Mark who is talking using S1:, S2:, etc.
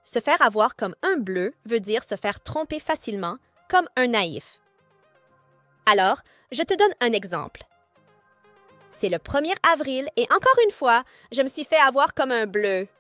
S1: Se faire avoir comme un bleu veut dire se faire tromper facilement, comme un naïf. Alors, je te donne un exemple. C'est le 1er avril et encore une fois, je me suis fait avoir comme un bleu.